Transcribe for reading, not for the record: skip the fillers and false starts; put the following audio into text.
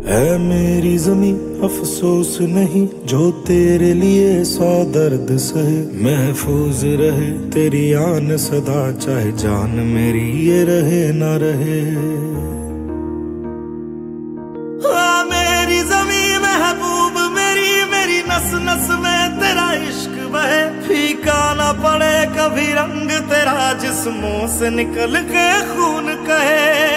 है मेरी जमी अफसोस नहीं जो तेरे लिए 100 दर्द सहे। महफूज रहे तेरी आन सदा, चाहे जान मेरी ये रहे ना रहे। मेरी जमी महबूब मेरी, मेरी नस नस में तेरा इश्क बहे। फीका ना पड़े कभी रंग तेरा, जिस्मों से निकल के खून कहे।